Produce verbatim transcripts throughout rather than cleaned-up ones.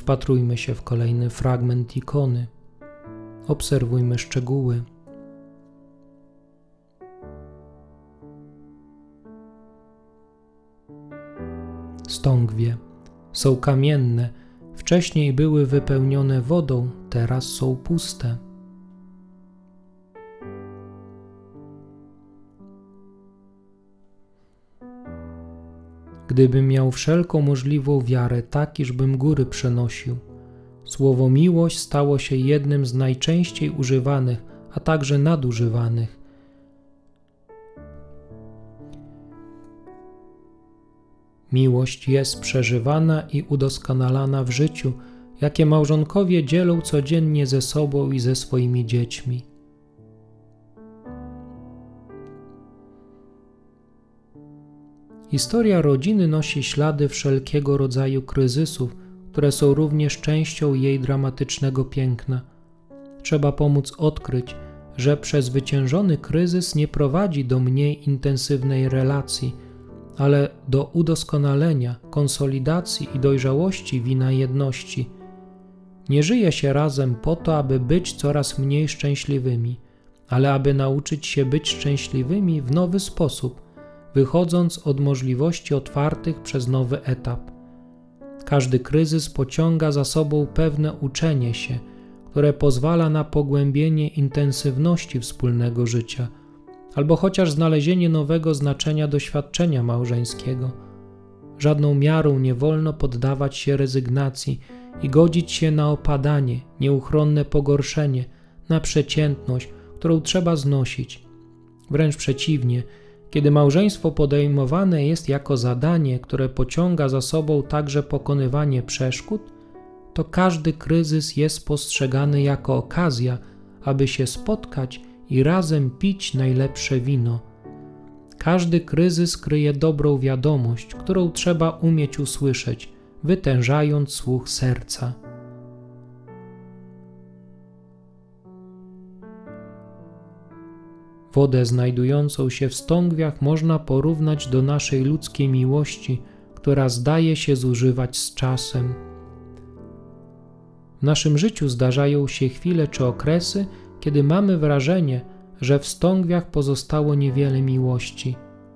Wpatrujmy się w kolejny fragment ikony. Obserwujmy szczegóły. Stągwie są kamienne, wcześniej były wypełnione wodą, teraz są puste. Gdybym miał wszelką możliwą wiarę, tak iżbym góry przenosił. Słowo miłość stało się jednym z najczęściej używanych, a także nadużywanych. Miłość jest przeżywana i udoskonalana w życiu, jakie małżonkowie dzielą codziennie ze sobą i ze swoimi dziećmi. Historia rodziny nosi ślady wszelkiego rodzaju kryzysów, które są również częścią jej dramatycznego piękna. Trzeba pomóc odkryć, że przezwyciężony kryzys nie prowadzi do mniej intensywnej relacji, ale do udoskonalenia, konsolidacji i dojrzałości wina jedności. Nie żyje się razem po to, aby być coraz mniej szczęśliwymi, ale aby nauczyć się być szczęśliwymi w nowy sposób, wychodząc od możliwości otwartych przez nowy etap. Każdy kryzys pociąga za sobą pewne uczenie się, które pozwala na pogłębienie intensywności wspólnego życia, albo chociaż znalezienie nowego znaczenia doświadczenia małżeńskiego. Żadną miarą nie wolno poddawać się rezygnacji i godzić się na opadanie, nieuchronne pogorszenie, na przeciętność, którą trzeba znosić. Wręcz przeciwnie, kiedy małżeństwo podejmowane jest jako zadanie, które pociąga za sobą także pokonywanie przeszkód, to każdy kryzys jest postrzegany jako okazja, aby się spotkać i razem pić najlepsze wino. Każdy kryzys kryje dobrą wiadomość, którą trzeba umieć usłyszeć, wytężając słuch serca. Wodę znajdującą się w stągwiach można porównać do naszej ludzkiej miłości, która zdaje się zużywać z czasem. W naszym życiu zdarzają się chwile czy okresy, kiedy mamy wrażenie, że w stągwiach pozostało niewiele miłości.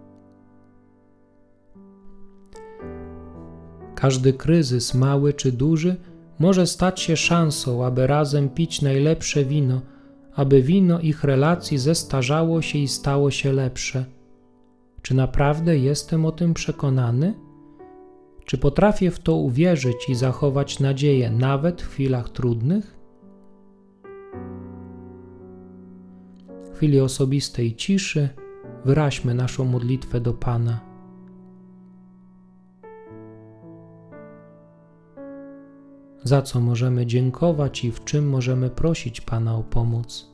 Każdy kryzys, mały czy duży, może stać się szansą, aby razem pić najlepsze wino, aby wino ich relacji zestarzało się i stało się lepsze. Czy naprawdę jestem o tym przekonany? Czy potrafię w to uwierzyć i zachować nadzieję nawet w chwilach trudnych? W chwili osobistej ciszy wyraźmy naszą modlitwę do Pana. Za co możemy dziękować i w czym możemy prosić Pana o pomoc?